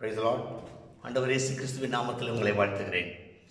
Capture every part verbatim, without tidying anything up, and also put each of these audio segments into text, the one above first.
Praise the Lord. ஆண்டவர் இயேசு கிறிஸ்துவின் நாமத்தில் உங்களை வாழ்த்துகிறேன்.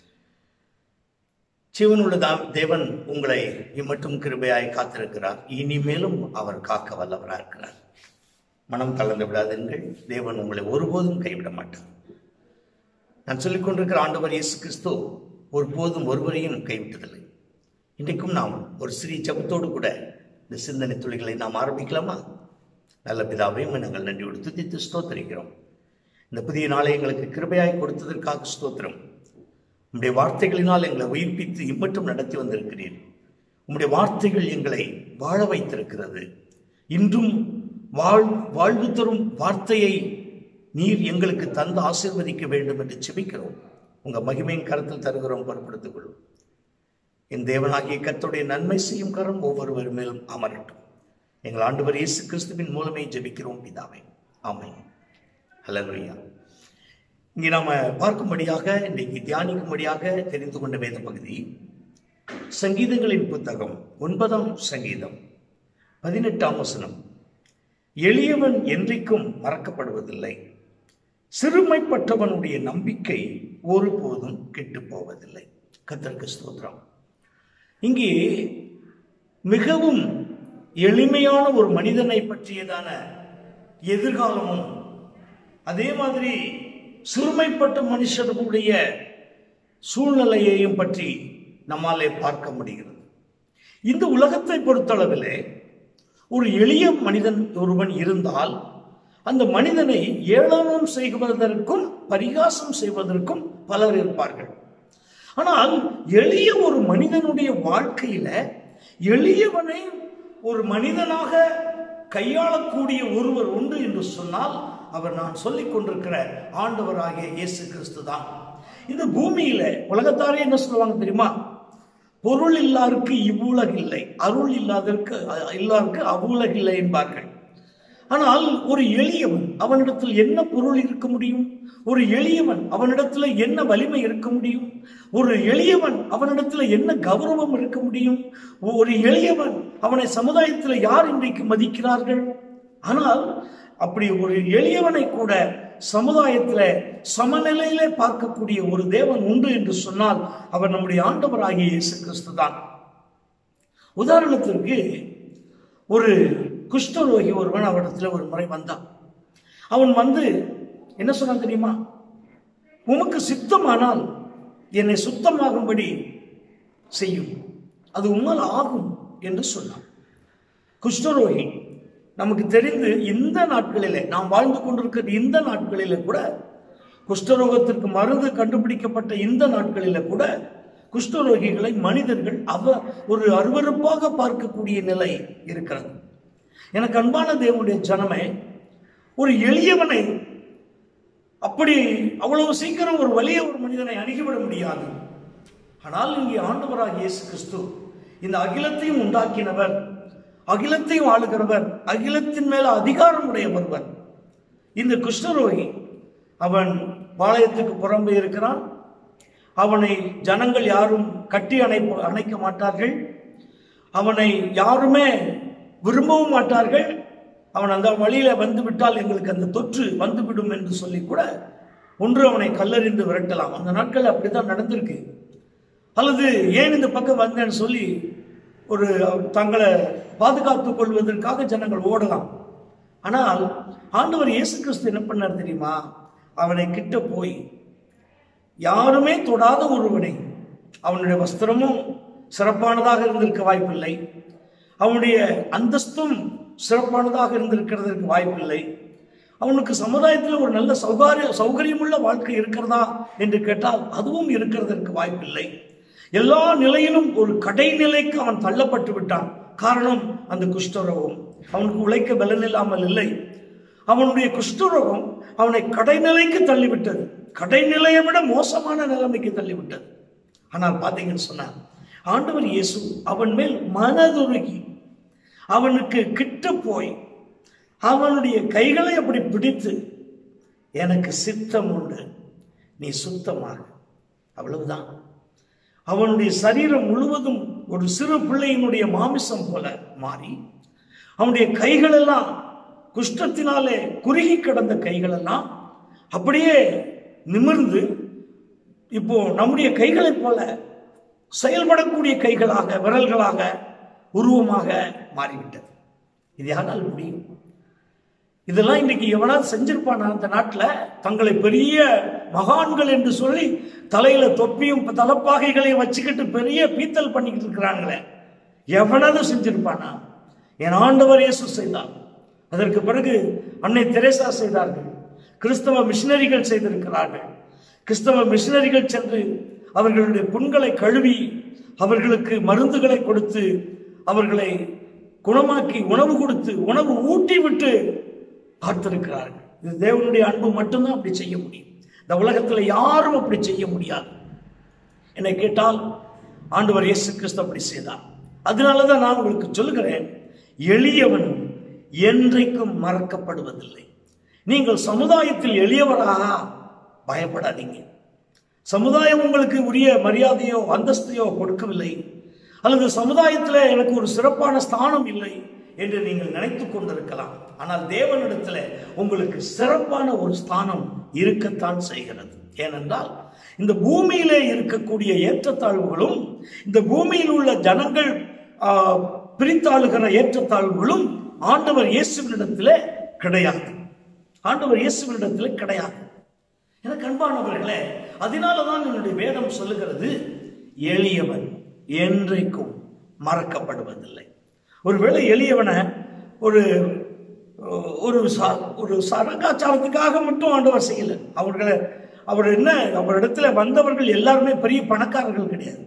ஜீவனுள்ள தேவன் உங்களை இம்மட்டும் கிருபையாய் காத்திருக்கிறார். இனிமேலும் அவர் காக்க வல்லவராக இருக்கிறார். மனம் தளர்ந்து விடாதீர்கள். தேவன் உங்களை ஒருபோதும் கைவிட மாட்டார். நான் சொல்லிக் கொண்டிருக்கிற ஆண்டவர் இயேசு கிறிஸ்து ஒருபோதும் ஒருவரையும் கைவிட்டதில்லை. இன்றைக்கும் நாம் ஒரு சிறிய ஜெபத்தோடு கூட இந்த சிந்தனை துளிகளை நாம் ஆரம்பிக்கலாமா? நல்ல பிதாவையும் நாங்கள் நன்றியோடு துதித்து ஸ்தோத்திரிக்கிறோம். இந்த புதிய நாளை எங்களுக்கு கிருபையாய் கொடுத்ததற்காக ஸ்தோத்திரம். உம்முடைய வார்த்தைகளினால் எங்களை உயிர்ப்பித்து இம்மட்டும் நடத்தி வந்திருக்கிறீர். உம்முடைய வார்த்தைகள் எங்களை வாழ வைத்திருக்கிறது. இன்றும் வாழ் வாழ்வு தரும் வார்த்தையை நீர் எங்களுக்கு தந்து ஆசீர்வதிக்க வேண்டும் என்று செபிக்கிறோம். உங்கள் மகிமையின் கரத்தில் தருகிறோம், பொறுப்படுத்திக் கொள்ளும். என் தேவனாகிய கர்த்தருடைய நன்மை செய்யும் கரம் ஒவ்வொருவர் மேலும் அமரட்டும். எங்கள் ஆண்டவர் இயேசு கிறிஸ்துவின் மூலமே ஜெபிக்கிறோம் பிதாவே, ஆமென். ஹல்லேலூயா. இங்கே நாம பார்க்கும்படியாக, இன்றைக்கு தியானிக்கும்படியாக தெரிந்து கொண்ட வேத பகுதி சங்கீதங்களின் புத்தகம் ஒன்பதாம் சங்கீதம் பதினெட்டாம் வசனம். எளியவன் என்றைக்கும் மறக்கப்படுவதில்லை, சிறுமைப்பட்டவனுடைய நம்பிக்கை ஒருபோதும் கெட்டு போவதில்லை. கர்த்தருக்கு ஸ்தோத்திரம். இங்கே மிகவும் எளிமையான ஒரு மனிதனை பற்றியதான எதிர்காலமும், அதே மாதிரி சிறுமைப்பட்ட மனுஷர்களுடைய சூழ்நிலையையும் பற்றி நம்மாலே பார்க்க முடிகிறது. இந்த உலகத்தை பொறுத்தளவிலே ஒரு எளிய மனிதன் ஒருவன் இருந்தால் அந்த மனிதனை ஏளனம் செய்வதற்கும் பரிகாசம் செய்வதற்கும் பலர் இருப்பார்கள். ஆனால் எளிய ஒரு மனிதனுடைய வாழ்க்கையில எளியவனை ஒரு மனிதனாக கையாளக்கூடிய ஒருவர் உண்டு என்று சொன்னால் அவர் நான் சொல்லிக் கொண்டிருக்கிற ஆண்டவராகிய இயேசு கிறிஸ்து தான். இந்த பூமியில உலகத்தாரே என்ன சொல்லுவாங்க தெரியுமா? பொருள் இல்லாருக்கு இவ்வுலகில்லை, அருள் இல்லாதற்கு இல்லாருக்கு அவ்வுலகில்லை என்பார்கள். ஆனால் ஒரு எளியவன், அவனிடத்தில் என்ன பொருள் இருக்க முடியும்? ஒரு எளியவன் அவனிடத்துல என்ன வலிமை இருக்க முடியும்? ஒரு எளியவன் அவனிடத்துல என்ன கௌரவம் இருக்க முடியும்? ஒரு எளியவன் அவனை சமுதாயத்தில் யார் இன்றைக்கு மதிக்கிறார்கள்? ஆனால் அப்படி ஒரு எளியவனை கூட சமுதாயத்தில் சமநிலையிலே பார்க்கக்கூடிய ஒரு தேவன் உண்டு என்று சொன்னால் அவர் நம்முடைய ஆண்டவராகிய இயேசு கிறிஸ்து தான். உதாரணத்திற்கு ஒரு குஷ்டரோகி ஒருவன் அவரிடத்துல ஒரு முறை வந்தான். அவன் வந்து என்ன சொன்னான் தெரியுமா? உமக்கு சித்தமானால் என்னை சுத்தமாகும்படி செய்யும், அது உம்மால் ஆகும் என்று சொன்னான். குஷ்டரோகி நமக்கு தெரிந்து இந்த நாட்களிலே, நாம் வாழ்ந்து கொண்டிருக்கிற இந்த நாட்களிலே கூட, குஷ்டரோகத்திற்கு மருந்து கண்டுபிடிக்கப்பட்ட இந்த நாட்களில கூட குஷ்டரோகிகளை மனிதர்கள் அவ ஒரு அருவருப்பாக பார்க்கக்கூடிய நிலை இருக்கிறது. எனக்கு அன்பான தேவனுடைய ஜனமே, ஒரு எளியவனை அப்படி அவ்வளவு சீக்கிரம் ஒரு வலிய ஒரு மனிதனை அணுகிவிட முடியாது. ஆனால் இங்கே ஆண்டவராகிய இயேசு கிறிஸ்து இந்த அகிலத்தையும் உண்டாக்கினவர், அகிலத்தையும் ஆளுகிறவர், அகிலத்தின் மேல அதிகாரம் உடைய ஒருவர். இந்த குஷ்டரோகி அவன் பாளையத்துக்கு புறம்பே இருக்கிறான். அவனை ஜனங்கள் யாரும் கட்டி அணைப்பு அணைக்க மாட்டார்கள். அவனை யாருமே விரும்பவும் மாட்டார்கள். அவன் அந்த வழியில வந்து விட்டால் எங்களுக்கு அந்த தொற்று வந்துவிடும் என்று சொல்லி கூட ஒன்று அவனை கல்லறிந்து விரட்டலாம். அந்த நாட்கள் அப்படித்தான் நடந்திருக்கு. அல்லது ஏன் இந்த பக்கம் வந்தேன்னு சொல்லி ஒரு தங்களை பாதுகாத்துக் கொள்வதற்காக ஜனங்கள் ஓடலாம். ஆனால் ஆண்டவர் இயேசு கிறிஸ்து என்ன பண்ணார் தெரியுமா? அவனை கிட்ட போய் யாருமே தொடாத ஒருவனை, அவனுடைய வஸ்திரமும் சிறப்பானதாக இருந்திருக்க வாய்ப்பில்லை, அவனுடைய அந்தஸ்தும் சிறப்பானதாக இருந்திருக்கிறதற்கு வாய்ப்பில்லை, அவனுக்கு சமுதாயத்தில் ஒரு நல்ல சௌகாரிய சௌகரியமுள்ள வாழ்க்கை இருக்கிறதா என்று கேட்டால் அதுவும் இருக்கிறதற்கு வாய்ப்பில்லை. எல்லா நிலையிலும் ஒரு கடைநிலைக்கு அவன் தள்ளப்பட்டு விட்டான். காரணம் அந்த குஷ்டரோகம். அவனுக்கு உழைக்க பலன் இல்லாமல் இல்லை. அவனுடைய குஷ்டரோகம் அவனை கடைநிலைக்கு தள்ளிவிட்டது. கடைநிலையை விட மோசமான நிலைமைக்கு தள்ளிவிட்டது. ஆனால் பார்த்தீங்கன்னு சொன்னா ஆண்டவர் இயேசு அவன் மேல் மனதுருகி அவனுக்கு கிட்ட போய் அவனுடைய கைகளை அப்படி பிடித்து, எனக்கு சித்தம் உண்டு, நீ சுத்தமாக, அவ்வளவுதான். அவனுடைய சரீரம் முழுவதும் ஒரு சிறு பிள்ளையினுடைய மாமிசம் போல மாறி, அவனுடைய கைகள் எல்லாம் குஷ்டத்தினாலே குறுகி கிடந்த கைகள் எல்லாம் அப்படியே நிமிர்ந்து இப்போ நம்முடைய கைகளைப் போல செயல்படக்கூடிய கைகளாக, விரல்களாக, உருவமாக மாறிவிட்டது. இது யாரால் முடியும்? இதெல்லாம் இன்னைக்கு எவனாவது செஞ்சிருப்பானா அந்த நாட்டில்? தங்களை பெரிய மகான்கள் என்று சொல்லி தலையில தொப்பியும் தலப்பாகைகளையும் வச்சுக்கிட்டு பெரிய பீத்தல் பண்ணிக்கிட்டு இருக்கிறாங்களே, எவனாவது செஞ்சிருப்பானா? என் ஆண்டவர் இயேசு செய்தார். அதற்கு பிறகு அன்னை தெரேசா செய்தார்கள். கிறிஸ்தவ மிஷினரிகள் செய்திருக்கிறார்கள். கிறிஸ்தவ மிஷினரிகள் சென்று அவர்களுடைய புண்களை கழுவி அவர்களுக்கு மருந்துகளை கொடுத்து அவர்களை குணமாக்கி உணவு கொடுத்து உணவு ஊட்டி விட்டு பார்த்திருக்கிறார்கள். இது தேவனுடைய அன்பு மட்டும்தான் அப்படி செய்ய முடியும். இந்த உலகத்தில் யாரும் அப்படி செய்ய முடியாது. என்னை கேட்டால் ஆண்டவர் இயேசு கிறிஸ்து அப்படி செய்தார். அதனாலதான் நான் உங்களுக்கு சொல்லுகிறேன், எளியவன் என்றைக்கும் மறக்கப்படுவதில்லை. நீங்கள் சமுதாயத்தில் எளியவராக பயப்படாதீங்க. சமுதாயம் உங்களுக்கு உரிய மரியாதையோ அந்தஸ்தையோ கொடுக்கவில்லை, அல்லது சமுதாயத்தில் எனக்கு ஒரு சிறப்பான ஸ்தானம் இல்லை என்று நீங்கள் நினைத்துக் கொண்டிருக்கலாம். ஆனால் தேவனிடத்தில் உங்களுக்கு சிறப்பான ஒரு ஸ்தானம் இருக்கத்தான் செய்கிறது. ஏனென்றால் இந்த பூமியிலே இருக்கக்கூடிய ஏற்றத்தாழ்வுகளும் இந்த பூமியில் உள்ள ஜனங்கள் பிரித்தாளுகிற ஏற்றத்தாழ்வுகளும் ஆண்டவர் இயேசுவினிடத்தில் கிடையாது. ஆண்டவர் இயேசுவினிடத்தில் கிடையாது. எனக்கு அன்பானவர்களே, அதனாலதான் என்னுடைய வேதம் சொல்லுகிறது, எளியவன் என்றைக்கும் மறக்கப்படுவதில்லை. ஒருவேளை எளியவனை ஒரு ஒரு ஒரு சரகாச்சாரத்துக்காக மட்டும் ஆண்டவர் செய்யல. அவர்களை அவர் என்ன அவரிடத்துல வந்தவர்கள் எல்லாருமே பெரிய பணக்காரர்கள் கிடையாது.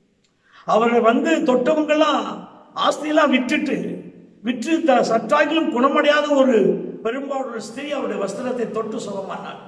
அவரை வந்து தொட்டவங்கெல்லாம் ஆஸ்தியெல்லாம் விட்டுட்டு விற்று த சற்றாகிலும் குணமடையாத ஒரு பெரும்பாலான ஸ்திரீ அவருடைய வஸ்திரத்தை தொட்டு சுகமானார்.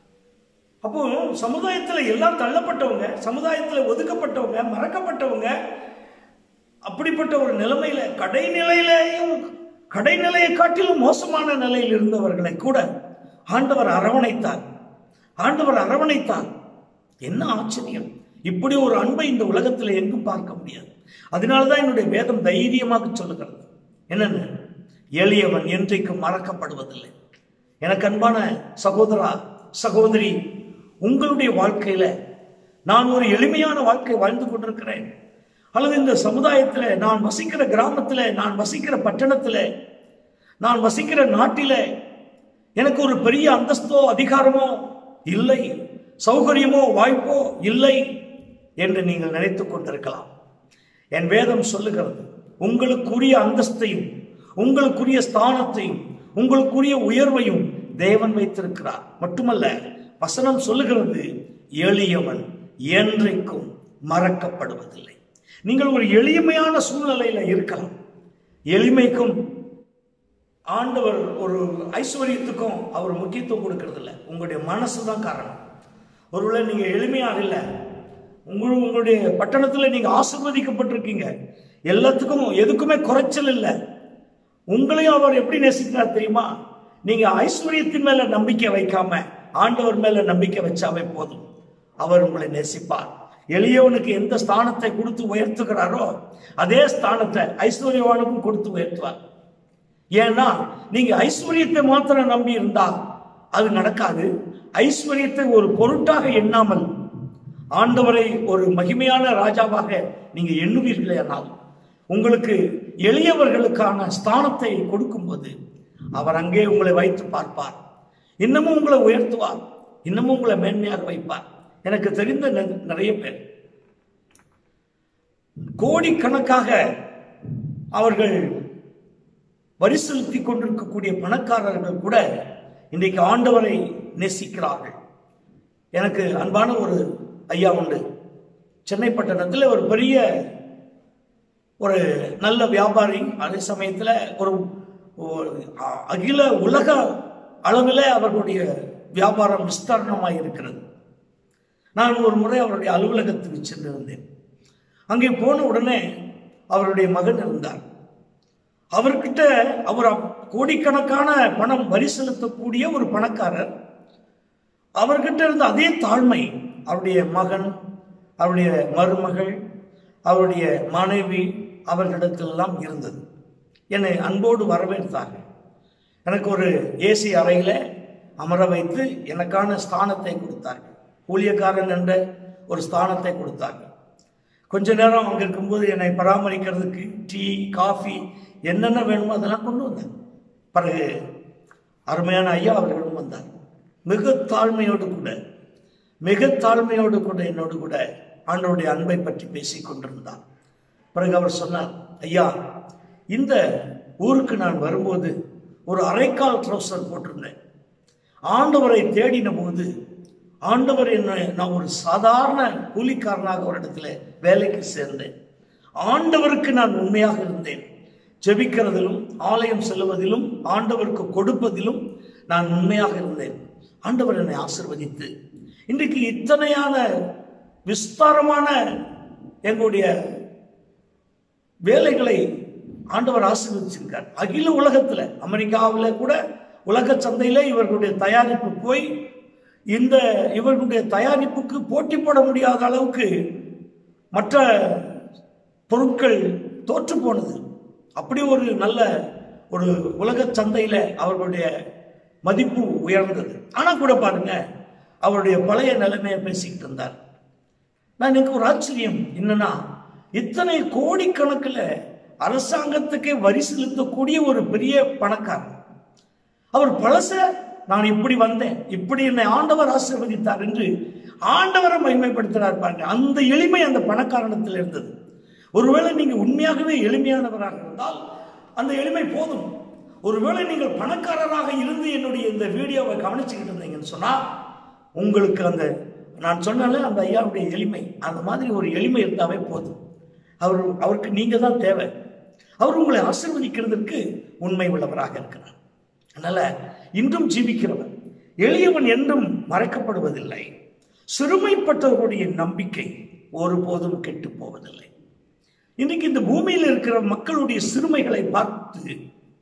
அப்போ சமுதாயத்தில் எல்லாம் தள்ளப்பட்டவங்க, சமுதாயத்தில் ஒதுக்கப்பட்டவங்க, மறக்கப்பட்டவங்க, அப்படிப்பட்ட ஒரு நிலைமையில கடைநிலையிலையும் கடைநிலையை காட்டிலும் மோசமான நிலையில் இருந்தவர்களை கூட ஆண்டவர் அரவணைத்தார். ஆண்டவர் அரவணைத்தார். என்ன ஆச்சரியம்! இப்படி ஒரு அன்பை இந்த உலகத்தில் எங்கும் பார்க்க முடியாது. அதனால்தான் என்னுடைய வேதம் தைரியமாக சொல்லுகிறது, என்னென்ன, எளியவன் என்றைக்கும் மறக்கப்படுவதில்லை. எனக்கு அன்பான சகோதரா சகோதரி, உங்களுடைய வாழ்க்கையில நான் ஒரு எளிமையான வாழ்க்கை வாழ்ந்து கொண்டிருக்கிறேன், அல்லது இந்த சமுதாயத்தில் நான் வசிக்கிற கிராமத்தில், நான் வசிக்கிற பட்டணத்தில், நான் வசிக்கிற நாட்டில எனக்கு ஒரு பெரிய அந்தஸ்தோ அதிகாரமோ இல்லை, சௌகரியமோ வாய்ப்போ இல்லை என்று நீங்கள் நினைத்துக் கொண்டிருக்கலாம். என் வேதம் சொல்லுகிறது, உங்களுக்குரிய அந்தஸ்தையும் உங்களுக்குரிய ஸ்தானத்தையும் உங்களுக்குரிய உயர்வையும் தேவன் வைத்திருக்கிறார். மட்டுமல்ல, வசனம் சொல்லுகிறது, எளியவன் என்றைக்கும் மறக்கப்படுவதில்லை. நீங்கள் ஒரு எளிமையான சூழ்நிலையில இருக்கலாம். எளிமைக்கும் ஆண்டவர் ஒரு ஐஸ்வர்யத்துக்கும் அவர் முக்கியத்துவம் கொடுக்கறது இல்லை. உங்களுடைய மனசு தான் காரணம். ஒருவேளை நீங்க எளிமையாக இல்லை, உங்களுக்கு உங்களுடைய பட்டணத்தில் நீங்க ஆசீர்வதிக்கப்பட்டிருக்கீங்க, எல்லாத்துக்கும் எதுக்குமே குறைச்சல் இல்லை. உங்களையும் அவர் எப்படி நேசிக்கிறார் தெரியுமா? நீங்க ஐஸ்வர்யத்தின் மேல நம்பிக்கை வைக்காம ஆண்டவர் மேல நம்பிக்கை வச்சாவே போதும், அவர் உங்களை நேசிப்பார். எளியவனுக்கு எந்த ஸ்தானத்தை கொடுத்து உயர்த்துகிறாரோ அதே ஸ்தானத்தை ஐஸ்வர்யவானுக்கும் கொடுத்து உயர்த்துவார். ஏன்னா நீங்க ஐஸ்வர்யத்தை மாத்திரம் நம்பி இருந்தால் அது நடக்காது. ஐஸ்வர்யத்தை ஒரு பொருட்டாக எண்ணாமல் ஆண்டவரை ஒரு மகிமையான ராஜாவாக நீங்க எண்ணுவீர்களே, ஆனால் உங்களுக்கு எளியவர்களுக்கான ஸ்தானத்தை கொடுக்கும்போது அவர் அங்கே உங்களை வைத்து பார்ப்பார், இன்னமும் உங்களை உயர்த்துவார், இன்னமும் உங்களை மேன்மையாக வைப்பார். எனக்கு தெரிந்த நிறைய பேர் கோடிக்கணக்காக அவர்கள் வரி செலுத்தி கொண்டிருக்கக்கூடிய பணக்காரர்கள் கூட இன்றைக்கு ஆண்டவரை நேசிக்கிறார்கள். எனக்கு அன்பான ஒரு ஐயா உண்டு, சென்னை பட்டணத்தில் ஒரு பெரிய ஒரு நல்ல வியாபாரி. அதே சமயத்தில் ஒரு அகில உலக அளவில் அவர்களுடைய வியாபாரம் விஸ்தாரணமாக இருக்கிறது. நான் ஒரு முறை அவருடைய அலுவலகத்துக்கு சென்றிருந்தேன். அங்கே போன உடனே அவருடைய மகன் இருந்தார். அவர்கிட்ட அவர் கோடிக்கணக்கான பணம் வரி செலுத்தக்கூடிய ஒரு பணக்காரர். அவர்கிட்ட இருந்த அதே தாழ்மை அவருடைய மகன், அவருடைய மருமகள், அவருடைய மனைவி அவர்களிடத்திலெல்லாம் இருந்தது. என்னை அன்போடு வரவேற்றார்கள். எனக்கு ஒரு ஏசி அறையில் அமர வைத்து எனக்கான ஸ்தானத்தை கொடுத்தார்கள். ஊழியக்காரன் என்ற ஒரு ஸ்தானத்தை கொடுத்தார்கள். கொஞ்ச நேரம் அங்கே இருக்கும்போது என்னை பராமரிக்கிறதுக்கு டீ காஃபி என்னென்ன வேணுமோ அதெல்லாம் கொண்டு வந்தாங்க. பிறகு அருமையான ஐயா அவர்களும் வந்தார். மிக தாழ்மையோடு கூட மிக தாழ்மையோடு கூட என்னோடு கூட ஆண்டவருடைய அன்பை பற்றி பேசி கொண்டிருந்தார். பிறகு அவர் சொன்னார், ஐயா, இந்த ஊருக்கு நான் வரும்போது ஒரு அரைக்கால் ட்ரௌசர் போட்டிருந்தேன். ஆண்டவரை தேடின போது ஆண்டவர் என்ன, நான் ஒரு சாதாரண கூலிக்காரனாக ஒரு இடத்துல வேலைக்கு சேர்ந்தேன். ஆண்டவருக்கு நான் உண்மையாக இருந்தேன். ஜெபிக்கிறதிலும் ஆலயம் செல்வதிலும் ஆண்டவருக்கு கொடுப்பதிலும் நான் உண்மையாக இருந்தேன். ஆண்டவர் என்னை ஆசீர்வதித்து இன்றைக்கு இத்தனையான விஸ்தாரமான எங்களுடைய வேலைகளை ஆண்டவர் ஆசீர்வதிச்சிருக்கார். அகில உலகத்தில் அமெரிக்காவில் கூட உலக சந்தையில் இவர்களுடைய தயாரிப்பு போய் இந்த இவர்களுடைய தயாரிப்புக்கு போட்டி போட முடியாத அளவுக்கு மற்ற பொருட்கள் தோற்று போனது. அப்படி ஒரு நல்ல ஒரு உலக சந்தையில் அவர்களுடைய மதிப்பு உயர்ந்தது. ஆனால் கூட பாருங்க, அவருடைய பழைய நிலைமையை பேசிக்கிட்டு இருந்தார். நான் எனக்கு ஒரு ஆச்சரியம் என்னன்னா, இத்தனை கோடிக்கணக்கில் அரசாங்கத்துக்கே வரி செலுத்தக்கூடிய ஒரு பெரிய பணக்காரர், அவர் பழச நான் இப்படி வந்தேன், இப்படி என்னை ஆண்டவர் ஆசீர்வதித்தார் என்று ஆண்டவரை மகிமைப்படுத்தினார். பாருங்க, அந்த எளிமை அந்த பணக்காரணத்தில் இருந்தது. ஒருவேளை நீங்க உண்மையாகவே எளிமையானவராக இருந்தால் அந்த எளிமை போதும். ஒருவேளை நீங்கள் பணக்காரராக இருந்து என்னுடைய இந்த வீடியோவை கவனிச்சுக்கிட்டு இருந்தீங்கன்னு சொன்னா உங்களுக்கு அந்த நான் சொன்னால அந்த ஐயாவுடைய எளிமை, அந்த மாதிரி ஒரு எளிமை இருந்தாவே போதும். அவர் அவருக்கு நீங்க தான் தேவை. அவர் உங்களை ஆசீர்வதிக்கிறதுக்கு உண்மை உள்ளவராக இருக்கிறார். அதனால இன்றும் ஜீவிக்கிறவர், எளியவன் என்றும் மறைக்கப்படுவதில்லை. சிறுமைப்பட்டவர்களுடைய நம்பிக்கை ஒருபோதும் கெட்டு போவதில்லை. இன்னைக்கு இந்த பூமியில் இருக்கிற மக்களுடைய சிறுமைகளை பார்த்து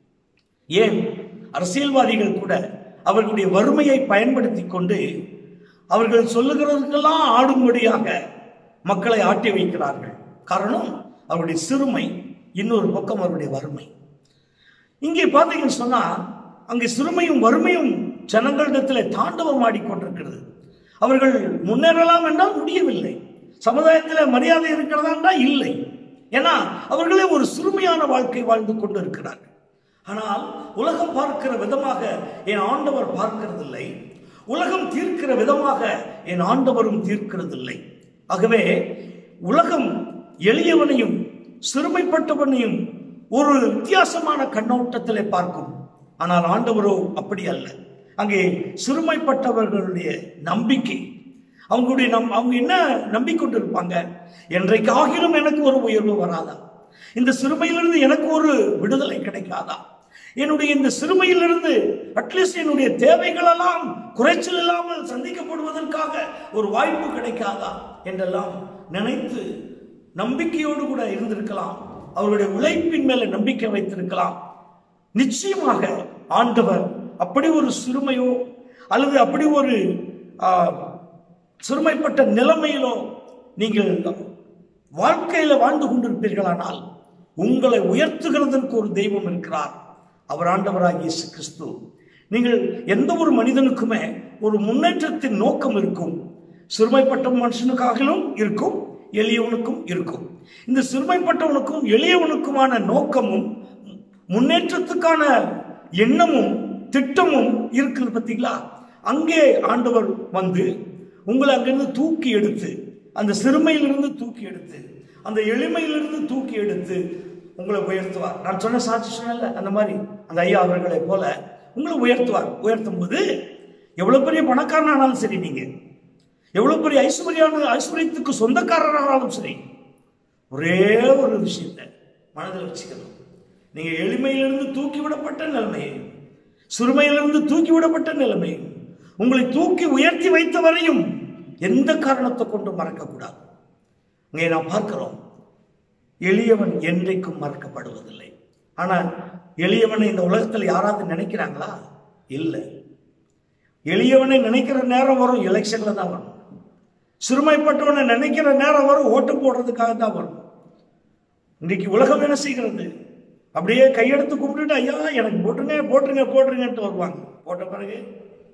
ஏன் அரசியல்வாதிகள் கூட அவர்களுடைய வறுமையை பயன்படுத்தி கொண்டு அவர்கள் சொல்லுகிறதுக்கெல்லாம் ஆடும்படியாக மக்களை ஆட்டி வைக்கிறார்கள். காரணம் அவருடைய சிறுமை, இன்னொரு பக்கம் அவருடைய வறுமை. இங்கே பார்த்தீங்கன்னு சொன்னா அங்கே சிறுமையும் வறுமையும் ஜனங்களிடத்தில் தாண்டவம் ஆடிக்கொண்டிருக்கிறது. அவர்கள் முன்னேறலாம் என்றால் முடியவில்லை. சமுதாயத்தில் மரியாதை இருக்கிறதா என்றால் இல்லை. ஏன்னா அவர்களே ஒரு சிறுமையான வாழ்க்கை வாழ்ந்து கொண்டு இருக்கிறார்கள். ஆனால் உலகம் பார்க்கிற விதமாக என் ஆண்டவர் பார்க்கிறதில்லை. உலகம் தீர்க்கிற விதமாக என் ஆண்டவரும் தீர்க்கிறதில்லை. ஆகவே உலகம் எளியவனையும் சிறுமைப்பட்டவனையும் ஒரு வித்தியாசமான கண்ணோட்டத்திலே பார்க்கும். ஆனால் ஆண்டவரோ அப்படி அல்ல. அங்கே சிறுமைப்பட்டவர்களுடைய நம்பிக்கை, அவங்களுடைய நம் அவங்க என்ன நம்பிக்கொண்டு இருப்பாங்க, என்றைக்கு ஆகிலும் எனக்கு ஒரு உயர்வு வராதா, இந்த சிறுமையிலிருந்து எனக்கு ஒரு விடுதலை கிடைக்காதா, என்னுடைய இந்த சிறுமையிலிருந்து அட்லீஸ்ட் என்னுடைய தேவைகளெல்லாம் குறைச்சல் இல்லாமல் சந்திக்கப்படுவதற்காக ஒரு வாய்ப்பு கிடைக்காதா என்றெல்லாம் நினைத்து நம்பிக்கையோடு கூட இருந்திருக்கலாம். அவருடைய உழைப்பின் மேல நம்பிக்கை வைத்திருக்கலாம். நிச்சயமாக ஆண்டவர் அப்படி ஒரு சிறுமையோ அல்லது அப்படி ஒரு சிறுமைப்பட்ட நிலைமையிலோ நீங்கள் வாழ்க்கையில வாழ்ந்து கொண்டிருப்பீர்களானால் உங்களை உயர்த்துகிறதற்கு ஒரு தெய்வம் இருக்கிறார். அவர் ஆண்டவராகிய இயேசு கிறிஸ்து. நீங்கள் எந்த ஒரு மனிதனுக்குமே ஒரு முன்னேற்றத்தின் நோக்கம் இருக்கும். சிறுமைப்பட்ட மனுஷனுக்காகவும் இருக்கும், எளியவனுக்கும் இருக்கும். இந்த சிறுமைப்பட்டவனுக்கும் எளியவனுக்குமான நோக்கமும் முன்னேற்றத்துக்கான எண்ணமும் திட்டமும் இருக்குது. பார்த்தீங்களா? அங்கே ஆண்டவர் வந்து உங்களை அங்கிருந்து தூக்கி எடுத்து, அந்த சிறுமையிலிருந்து தூக்கி எடுத்து, அந்த எளிமையிலிருந்து தூக்கி எடுத்து உங்களை உயர்த்துவார். நான் சொன்ன சாட்சி சொன்னல, அந்த மாதிரி அந்த ஐயா அவர்களை போல உங்களை உயர்த்துவார். உயர்த்தும் போது எவ்வளவு பெரிய பணக்காரனானாலும் சரி, நீங்க எவ்வளவு பெரிய ஐஸ்வர்யான ஐஸ்வர்யத்துக்கு சொந்தக்காரரானாலும் சரி, ஒரே ஒரு விஷயத்தை மனதில் வச்சுக்கணும். நீங்க எளிமையிலிருந்து தூக்கிவிடப்பட்ட நிலைமையையும் சிறுமையிலிருந்து தூக்கிவிடப்பட்ட நிலைமையும் உங்களை தூக்கி உயர்த்தி வைத்த வரையும் எந்த காரணத்தை கொண்டு மறக்கக்கூடாது. இங்கே நாம் பார்க்கிறோம், எளியவன் என்றைக்கும் மறக்கப்படுவதில்லை. ஆனால் எளியவனை இந்த உலகத்தில் யாராவது நினைக்கிறாங்களா? இல்லை. எளியவனை நினைக்கிற நேரம் வரும், எலெக்ஷன்ல தான் வரும். சிறுமைப்பட்டவனை நினைக்கிற நேரம் வரும், ஓட்டு போடுறதுக்காக தான் வரும். இன்னைக்கு உலகம் என்ன செய்கிறது? அப்படியே கையெடுத்து கும்பிட்டுட்டு ஐயா எனக்கு போட்டுருங்க போட்டுருங்க போட்டுருங்கன்ட்டு வருவாங்க. போட்ட பிறகு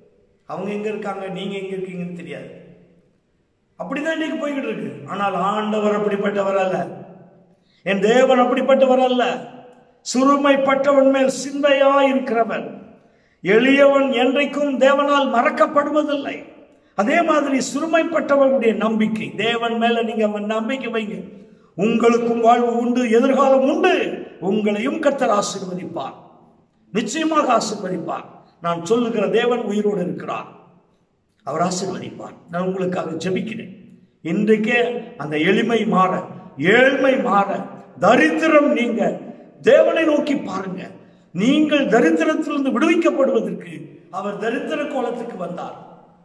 அவங்க எங்க இருக்காங்க, நீங்க எங்க இருக்கீங்கன்னு தெரியாது. அப்படிதான் இன்னைக்கு போய்கிட்டு இருக்கு. ஆனால் ஆண்டவர் அப்படிப்பட்டவர் அல்ல. என் தேவன் அப்படிப்பட்டவர் அல்ல. சிறுமைப்பட்டவன் மேல் சிந்தையா இருக்கிறவர். எளியவன் என்றைக்கும் தேவனால் மறக்கப்படுவதில்லை. அதே மாதிரி சிறுமைப்பட்டவர்களுடைய நம்பிக்கை தேவன் மேல நீங்க நம்பிக்கை வைங்க. உங்களுக்கும் வாழ்வு உண்டு, எதிர்காலம் உண்டு. உங்களையும் கர்த்தர் ஆசீர்வதிப்பார், நிச்சயமாக ஆசீர்வதிப்பார். நான் சொல்லுகிற தேவன் உயிரோடு இருக்கிறார், அவர் ஆசீர்வதிப்பார். நான் உங்களுக்காக ஜெபிக்கிறேன். இன்றைக்கே அந்த எளிமை மாற, ஏழ்மை மாற, தரித்திரம் நீங்க தேவனை நோக்கி பாருங்க. நீங்கள் தரித்திரத்திலிருந்து விடுவிக்கப்படுவதற்கு அவர் தரித்திர கோலத்துக்கு வந்தார்.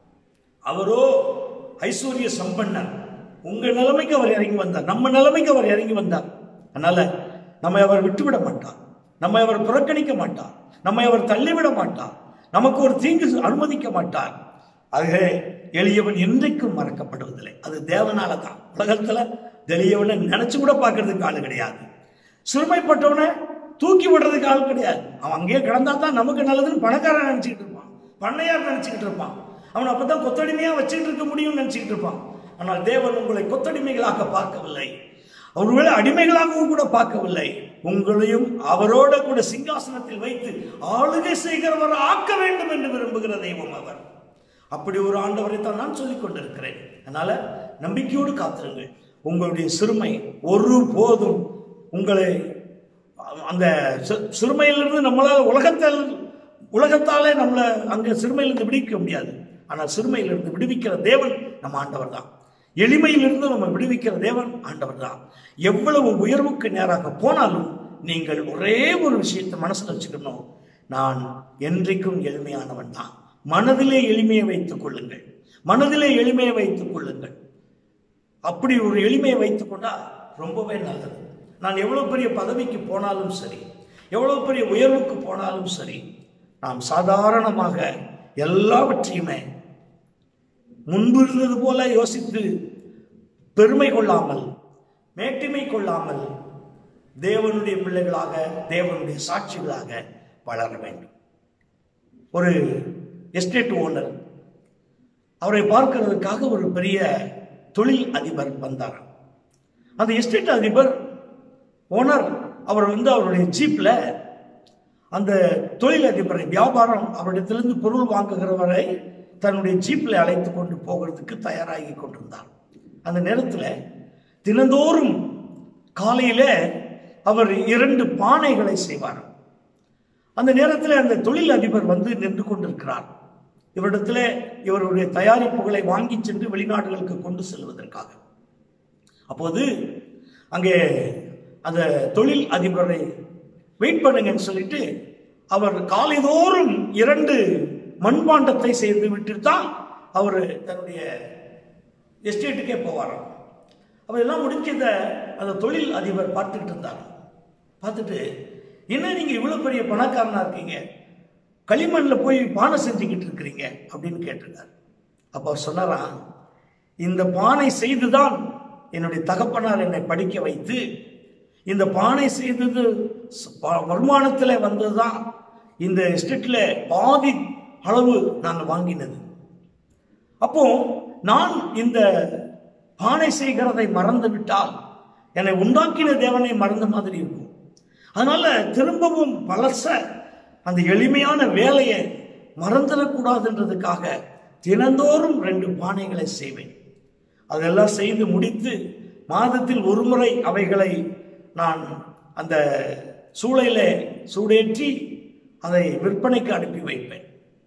அவரோ ஐஸ்வர்ய சம்பன்னர். உங்க நிலைமைக்கு அவர் இறங்கி வந்தார், நம்ம நிலைமைக்கு அவர் இறங்கி வந்தார். அதனால நம்மை அவர் விட்டுவிட மாட்டார், நம்மை அவர் புறக்கணிக்க மாட்டார், நம்மை அவர் தள்ளிவிட மாட்டார், நமக்கு ஒரு தீங்கு அனுமதிக்க மாட்டார். ஆக எளியவன் என்றைக்கும் மறக்கப்படுவதில்லை. அது தேவனால தான். உலகத்துல எளியவனை நினைச்சு கூட பார்க்கறதுக்கு ஆள் கிடையாது. சிறுமைப்பட்டவனை தூக்கி விடுறதுக்கு ஆள் கிடையாது. அவன் அங்கேயே கிடந்தா தான் நமக்கு நல்லதுன்னு பணக்காரன் நினைச்சுக்கிட்டு இருப்பான், பண்ணையார் நினைச்சுக்கிட்டு இருப்பான். அவன் அப்பதான் கொத்தடிமையா வச்சுக்கிட்டு இருக்க முடியும்னு நினைச்சுக்கிட்டு இருப்பான். ஆனால் தேவன் உங்களை கொத்தடிமைகளாக பார்க்கவில்லை, ஒருவேளை அடிமைகளாகவும் கூட பார்க்கவில்லை. உங்களையும் அவரோட கூட சிங்காசனத்தில் வைத்து ஆளுகை செய்கிறவர் ஆக்க வேண்டும் என்று விரும்புகிற தெய்வம் அவர். அப்படி ஒரு ஆண்டவரை தான் நான் சொல்லிக் கொண்டிருக்கிறேன். அதனால நம்பிக்கையோடு காத்திருங்கள். உங்களுடைய சிறுமை ஒரு போதும் உங்களை அந்த சிறுமையிலிருந்து நம்மளால் உலகத்தில் உலகத்தாலே நம்மளை அங்க சிறுமையிலிருந்து விடுவிக்க முடியாது. ஆனால் சிறுமையிலிருந்து விடுவிக்கிற தேவன் நம்ம ஆண்டவர் தான். எளிமையிலிருந்து நம்ம விடுவிக்கிற தேவன் ஆண்டவர் தான். எவ்வளவு உயர்வுக்கு நேராக போனாலும் நீங்கள் ஒரே ஒரு விஷயத்தை மனசுல வச்சுக்கணும், நான் என்றைக்கும் எளிமையானவன் தான். மனதிலே எளிமையை வைத்துக் கொள்ளுங்கள், மனதிலே எளிமையை வைத்துக் கொள்ளுங்கள். அப்படி ஒரு எளிமையை வைத்துக் கொண்டா ரொம்பவே நல்லது. நான் எவ்வளவு பெரிய பதவிக்கு போனாலும் சரி, எவ்வளவு பெரிய உயர்வுக்கு போனாலும் சரி, நாம் சாதாரணமாக எல்லாவற்றையுமே முன்பு இருந்தது போல யோசித்து பெருமை கொள்ளாமல், மேட்டிமை கொள்ளாமல் தேவனுடைய பிள்ளைகளாக, தேவனுடைய சாட்சிகளாக வளர வேண்டும். ஒரு எஸ்டேட் ஓனர், அவரை பார்க்கிறதுக்காக ஒரு பெரிய தொழில் அதிபர் வந்தார். அந்த எஸ்டேட் அதிபர் ஓனர் அவர் வந்து அவருடைய ஜீப்ல அந்த தொழில் அதிபரை, வியாபாரம் அவரிடத்திலிருந்து பொருள் வாங்குகிறவரை தன்னுடைய ஜீப்ல அழைத்து கொண்டு போகிறதுக்கு தயாராகி கொண்டிருந்தார். அந்த நேரத்தில் தினந்தோறும் காலையில அவர் இரண்டு பானைகளை செய்வார். அந்த நேரத்தில் அந்த தொழில் அதிபர் வந்து நின்று கொண்டிருக்கிறார். இவரிடத்தில் இவருடைய தயாரிப்புகளை வாங்கி சென்று வெளிநாடுகளுக்கு கொண்டு செல்வதற்காக. அப்போது அங்கே அந்த தொழில் அதிபரை வெயிட் பண்ணுங்கன்னு சொல்லிட்டு அவர் காலைதோறும் இரண்டு மண்பாண்டத்தை செய்து விட்டு தான் அவர் தன்னுடைய எஸ்டேட்டுக்கே போவாராம். அவர் எல்லாம் முடிஞ்சத அந்த தொழில் அதிபர் பார்த்துக்கிட்டு இருந்தார். பார்த்துட்டு, என்ன நீங்க இவ்வளவு பெரிய பணக்காரனா இருக்கீங்க, களிமண்ணில் போய் பானை செஞ்சுக்கிட்டு இருக்கிறீங்க அப்படின்னு கேட்டிருக்கார். அப்போ அவர் சொன்னாராம், இந்த பானை செய்துதான் என்னுடைய தகப்பனார் என்னை படிக்க வைத்து, இந்த பானை செய்தது வருமானத்தில் வந்ததுதான் இந்த எஸ்டேட்ல பாதி அளவு நாங்கள் வாங்கினது. அப்போ நான் இந்த பானை செய்கிறதை மறந்து விட்டால் என்னை உண்டாக்கின தேவனை மறந்த மாதிரி இருக்கும். அதனால திரும்பவும் பழச அந்த எளிமையான வேலையை மறந்துடக்கூடாதுன்றதுக்காக தினந்தோறும் ரெண்டு பானைகளை செய்வேன். அதெல்லாம் செய்து முடித்து மாதத்தில் ஒரு முறை அவைகளை நான் அந்த சூளையில சூடேற்றி அதை விற்பனைக்கு அனுப்பி வைப்பேன்.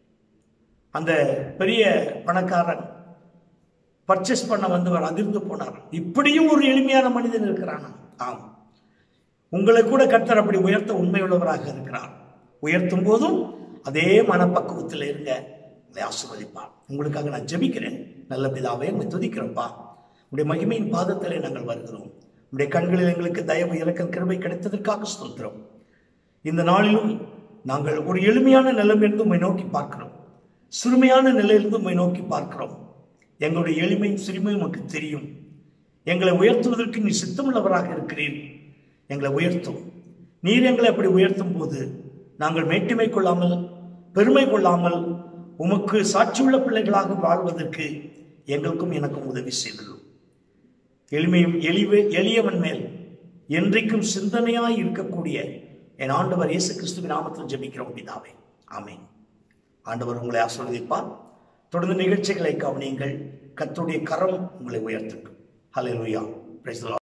அந்த பெரிய பணக்காரன் பர்ச்சேஸ் பண்ண வந்தவர் அதிர்ந்து போனார். இப்படியும் ஒரு எளிமையான மனிதன் இருக்கிறான். ஆம், உங்களை கூட கர்த்தர் அப்படி உயர்த்த உண்மையுள்ளவராக இருக்கிறார். உயர்த்தும் போதும் அதே மனப்பக்குவத்தில் இருங்க, அதை ஆசீர்வதிப்பார். உங்களுக்காக நான் ஜெபிக்கிறேன். நல்ல பிதாவே, உம்மை துதிக்கிறோம்ப்பா. உடைய மகிமையின் பாதத்திலே நாங்கள் வருகிறோம். உடைய கண்களில் எங்களுக்கு தயவு, இரக்கம், கிருபை கிடைத்ததற்காக ஸ்தோத்திரம். இந்த நாளிலும் நாங்கள் ஒரு எளிமையான நிலையிலிருந்து உம்மை நோக்கி பார்க்கிறோம், சிறுமையான நிலையிலிருந்து உம்மை நோக்கி பார்க்கிறோம். எங்களுடைய எளிமையும் சிறுமையும் உமக்கு தெரியும். எங்களை உயர்த்துவதற்கு நீ சித்தமுள்ளவராக இருக்கிறீர். எங்களை உயர்த்தும். நீர் எங்களை அப்படி உயர்த்தும் போது நாங்கள் மேட்டிமை கொள்ளாமல், பெருமை கொள்ளாமல், உமக்கு சாட்சியுள்ள பிள்ளைகளாக வாழ்வதற்கு எங்களுக்கும் எனக்கும் உதவி செய்தலும். எளிமையும் எளிவே எளியவன் மேல் என்றைக்கும் சிந்தனையாய் இருக்கக்கூடிய என் ஆண்டவர் இயேசு கிறிஸ்துவின் நாமத்தில் ஜெபிக்கிறோம் பிதாவே, ஆமென். ஆண்டவர் உங்களை ஆசீர்வதிப்பார். தொடர்ந்து நிகழ்ச்சிகளை கவனியுங்கள். கர்த்தருடைய கரம் உங்களை உயர்த்தட்டும். ஹல்லேலூயா. Praise the Lord.